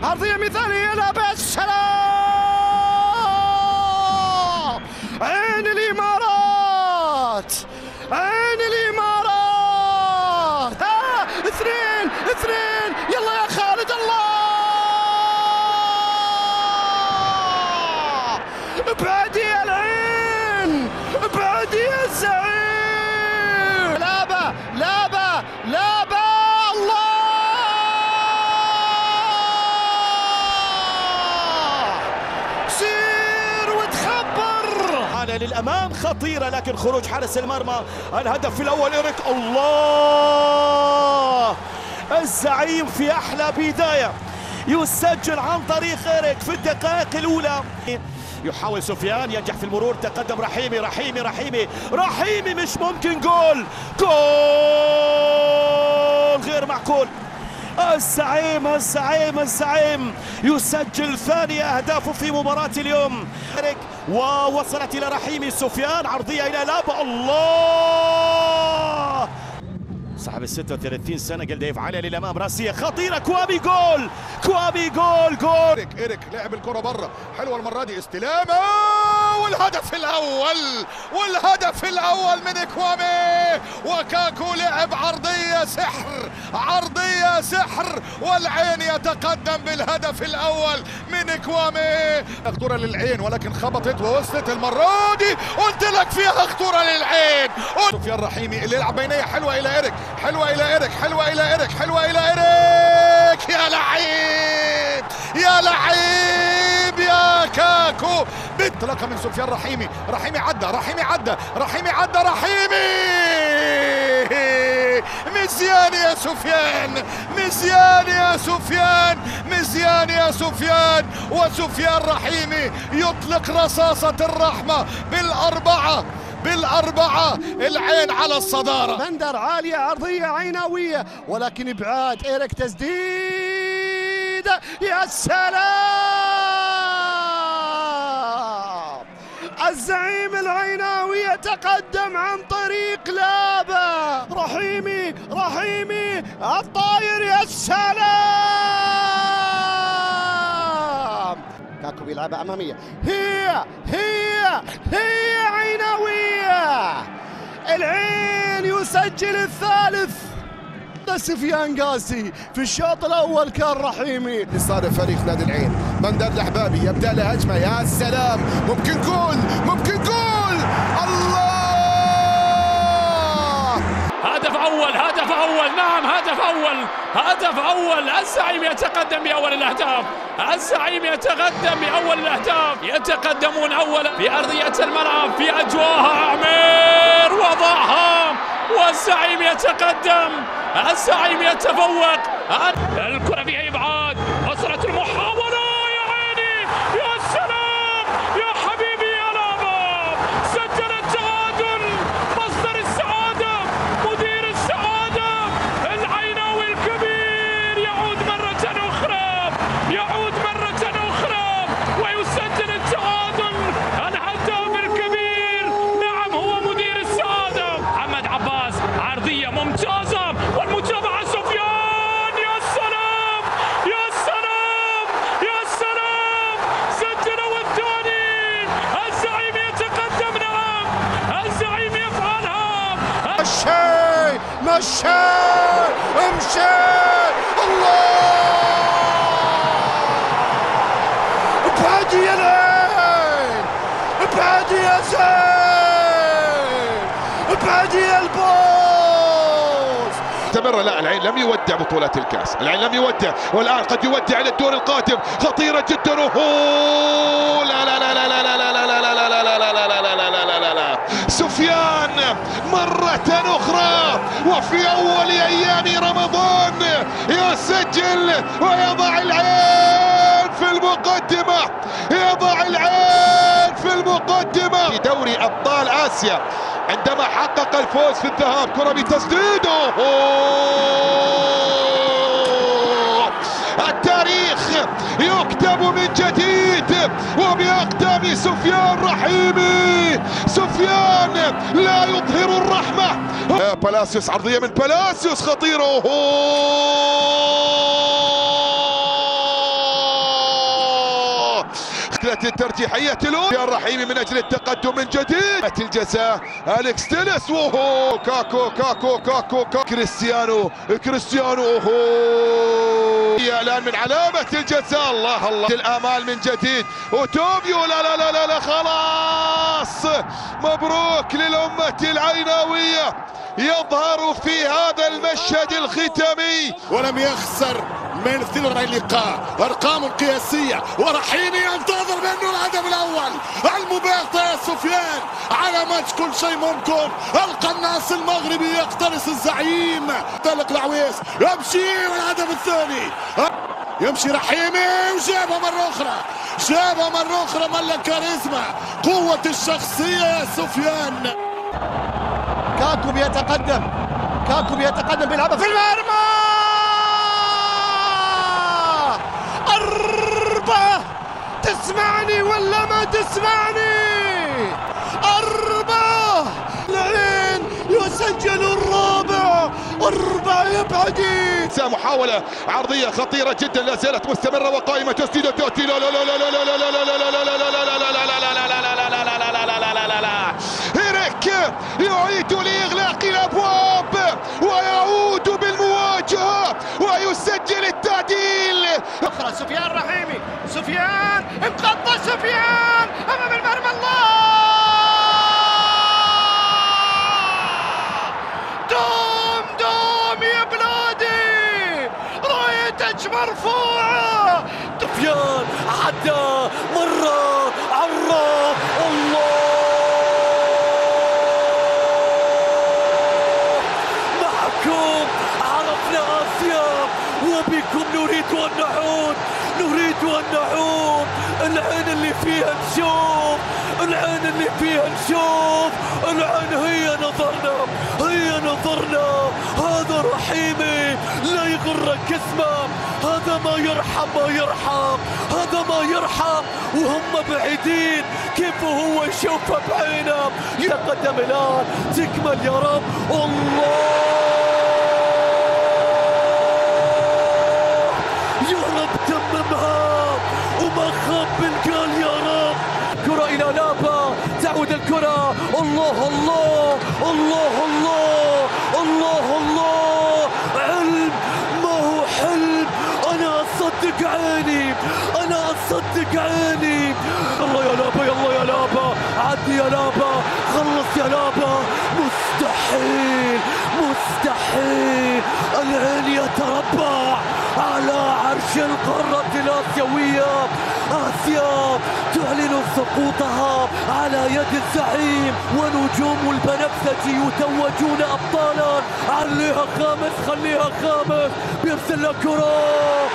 عرضية مثالية لا بأس. السلام عين الإمارات، عين الإمارات. اثنين يلا يا خالد. الله ابعد يا العين، ابعد يا الزعيم. لابا الله سير وتخبر. حالة للأمام خطيرة لكن خروج حارس المرمى. الهدف الأول إيريك. الله الزعيم في أحلى بداية يسجل عن طريق إيريك في الدقائق الأولى. يحاول سفيان، ينجح في المرور، تقدم رحيمي مش ممكن. جول غير معقول. الزعيم يسجل ثاني أهدافه في مباراة اليوم. ووصلت إلى رحيمي. سفيان عرضية إلى لابا. الله صاحب ال 36 سنة قال يفعلها للأمام. راسية خطيرة. كوامي جول. إيريك لعب الكرة برا، حلوة المرة دي، استلامة والهدف الأول من كوامي. وكاكو لعب عرضية سحر والعين يتقدم بالهدف الأول من كوامي. خطورة للعين ولكن خبطت ووصلت المرة دي. قلت لك فيها خطورة للعين. سفيان رحيمي اللي يلعب بينية حلوة إلى إيريك. يا لعيب يا كاكو. انطلاقة من سفيان رحيمي مزيان يا سفيان. وسفيان رحيمي يطلق رصاصة الرحمة بالأربعة. العين على الصدارة. بندر عالية، عرضية عيناوية ولكن إبعاد. إيريك تسديد. يا سلام. الزعيم العيناوي يتقدم عن طريق لابا. رحيمي الطاير. يا سلام. كاكو بيلعبها أمامية. هي عيناوية. العين يسجل الثالث. سفيان قاسي في الشوط الأول كان رحيمي. يصادف فريق نادي العين. بندر الأحبابي يبدأ له هجمة. يا سلام، ممكن جول. الله هدف أول نعم هدف أول. الزعيم يتقدم بأول الأهداف. يتقدمون أولا في أرضية الملعب في أجواها. عمير وضعها والزعيم يتقدم. الزعيم يتفوق. الكرة فيها إبعاد. وصلت المحاولة. يا عيني يا سلام يا حبيبي يا لابا. سجل التعادل. مصدر السعادة، مدير السعادة، العيناوي الكبير يعود مرة أخرى ويسجل التعادل. الهداف الكبير نعم هو مدير السعادة محمد عباس. عرضية ممتازة والمتابعة سفيان. يا سلام سجل والثاني. الزعيم يتقدم. نعم الزعيم يفعلها. مشي امشي. الله ابعد يا العين، ابعد يا زين، ابعد يا البوس. استمر. لا، العين لم يودع بطولات الكاس، والآن قد يودع إلى الدور القادم. خطيرة جدا. لا سفيان مرة أخرى وفي أول أيام رمضان يسجل ويضع العين في المقدمة. في دوري أبطال آسيا عندما حقق الفوز في الذهاب. كرة بتسديده. التاريخ يكتب من جديد وبأقدام سفيان رحيمي. سفيان لا يظهر الرحمة. بلاسيوس، عرضية من بلاسيوس خطيرة. الركلة الترجيحية الأولى الرحيمي من أجل التقدم من جديد. الجزاء أليكس تيلس وهو كاكو كريستيانو الآن من علامة الجزاء. الله الآمال من جديد وتوبيو لا خلاص. مبروك للأمة العيناوية، يظهر في هذا المشهد الختامي ولم يخسر من ثلث اللقاء. ارقام قياسيه ورحيمي ينتظر منه الهدف الاول المباغته يا سفيان على ماتش كل شيء ممكن. القناص المغربي يقتنص الزعيم. طلق العويس يمشي والهدف الثاني يمشي رحيمي وجابها مرة أخرى ملك كاريزما قوة الشخصية يا سفيان. كاكو بيتقدم بيلعبها في المرمى. 4 تسمعني ولا ما تسمعني؟ 4 العين يسجل الرابع. 4 يبعدي. محاولة عرضية خطيرة جدا لا زالت مستمرة وقائمة. تسديد توتي لا هيريك يعيد لإغلاق الأبواب ويعود بالمواجهة ويسجل التعديل. أخرى سفيان رحيمي، سفيان انقض سفيان أمام المرمى. الله دوم يا بلادي، رايتك مرفوعة. سفيان عدى مرة عرّ. الله معكم عرفنا آسيا وبكم نريد أن نعود. العين اللي فيها نشوف، العين هي نظرنا. هذا رحيمي لا يغرك اسمه. هذا ما يرحم وهم بعيدين. كيف هو يشوفه بعينه. يتقدم الآن، تكمل يا رب. الله يا رب تممها وما خاب بالقال يا رب. كرة إلى لابا، تعود الكرة. الله علم ما هو حلم. أنا أصدق عيني. الله يا لابا عدي يا لابا، خلص يا لابا. مستحيل العين يتربع على عرش القارة الآسيوية. آسيا تعلن سقوطها على يد الزعيم، ونجوم البنفسجي يتوجون أبطالا. خليها خامس بيرسل لها كرة.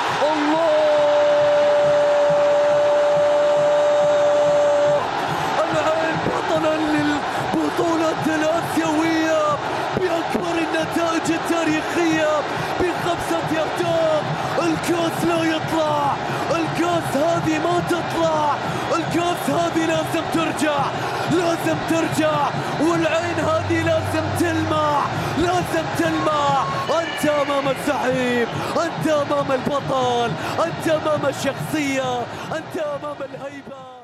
العين بطلا للبطولة الآسيوية بأكبر النتائج التاريخية ب5 أهداف. الكاس لا يطلع، الكاس هذه ما تطلع. الكاس هذه لازم ترجع والعين هذه لازم تلمع. أنت أمام الزعيم، أنت أمام البطل، أنت أمام الشخصية، أنت أمام الهيبة.